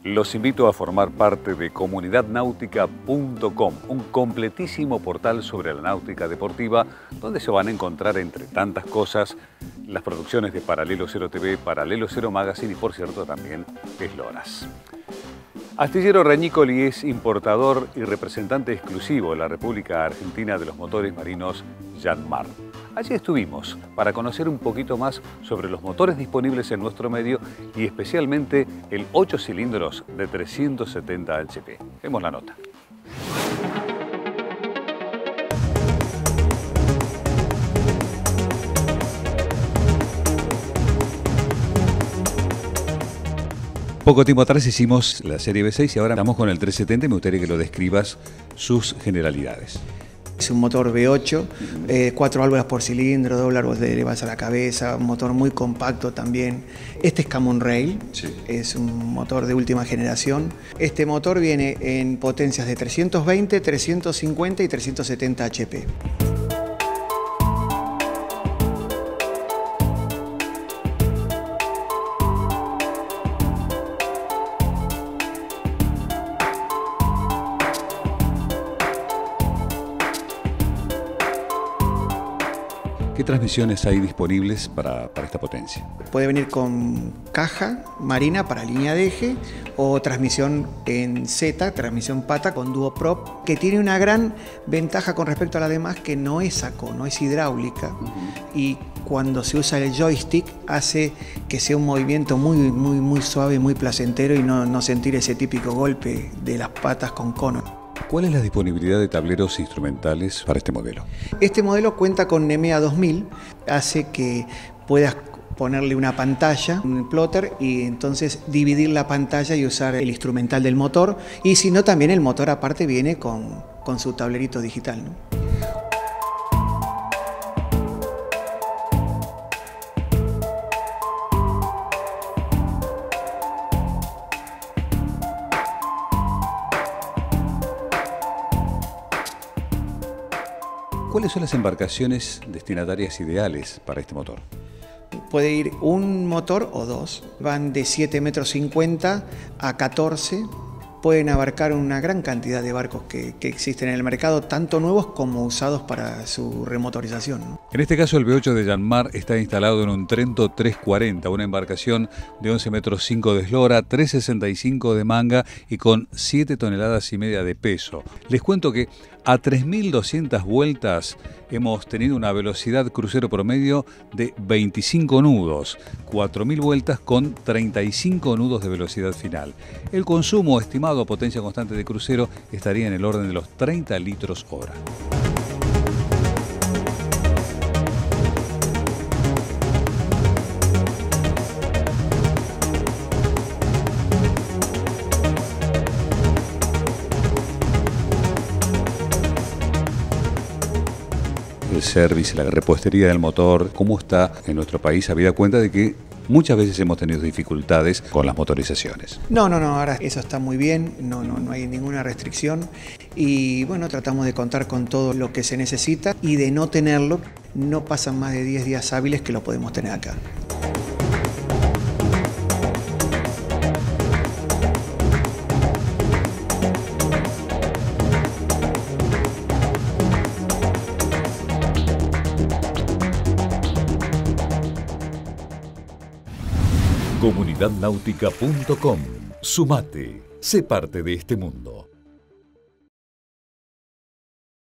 Los invito a formar parte de comunidadnautica.com, un completísimo portal sobre la náutica deportiva, donde se van a encontrar, entre tantas cosas, las producciones de Paralelo 0 TV, Paralelo 0 Magazine y, por cierto, también Esloras. Astillero Rañicoli es importador y representante exclusivo en la República Argentina de los motores marinos Yanmar. Allí estuvimos para conocer un poquito más sobre los motores disponibles en nuestro medio y especialmente el 8 cilindros de 370 HP. Vemos la nota. Poco tiempo atrás hicimos la serie V6 y ahora estamos con el 370 y me gustaría que lo describas sus generalidades. Es un motor V8, 4 válvulas por cilindro, doble árbol de elevas a la cabeza, un motor muy compacto también. Este es Common Rail, sí. Es un motor de última generación. Este motor viene en potencias de 320, 350 y 370 HP. ¿Qué transmisiones hay disponibles para esta potencia? Puede venir con caja marina para línea de eje o transmisión en Z, transmisión pata con Duo Prop, que tiene una gran ventaja con respecto a las demás, que no es saco, no es hidráulica. Y cuando se usa el joystick hace que sea un movimiento muy suave, muy placentero y no sentir ese típico golpe de las patas con cono. ¿Cuál es la disponibilidad de tableros instrumentales para este modelo? Este modelo cuenta con NEMEA 2000, hace que puedas ponerle una pantalla, un plotter, y entonces dividir la pantalla y usar el instrumental del motor. Y si no, también el motor aparte viene con su tablerito digital, ¿no? ¿Cuáles son las embarcaciones destinatarias ideales para este motor? Puede ir un motor o dos. Van de 7,50 metros a 14. Pueden abarcar una gran cantidad de barcos que existen en el mercado, tanto nuevos como usados para su remotorización, ¿no? En este caso, el V8 de Yanmar está instalado en un Trento 340, una embarcación de 11,5 metros de eslora, 3,65 de manga y con 7,5 toneladas de peso. Les cuento que a 3.200 vueltas hemos tenido una velocidad crucero promedio de 25 nudos, 4.000 vueltas con 35 nudos de velocidad final. El consumo estimado a potencia constante de crucero estaría en el orden de los 30 litros hora. El service, la repostería del motor, ¿cómo está en nuestro país? Habida cuenta de que muchas veces hemos tenido dificultades con las motorizaciones. No, ahora eso está muy bien, no hay ninguna restricción y bueno, tratamos de contar con todo lo que se necesita y de no tenerlo, no pasan más de 10 días hábiles que lo podemos tener acá. Comunidadnautica.com. Sumate, sé parte de este mundo.